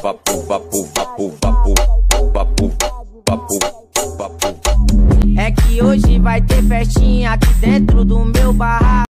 vapo, vapo, vapo, vapo, vapo, vapo, vapo. É que hoje vai ter festinha aqui dentro do meu barraco.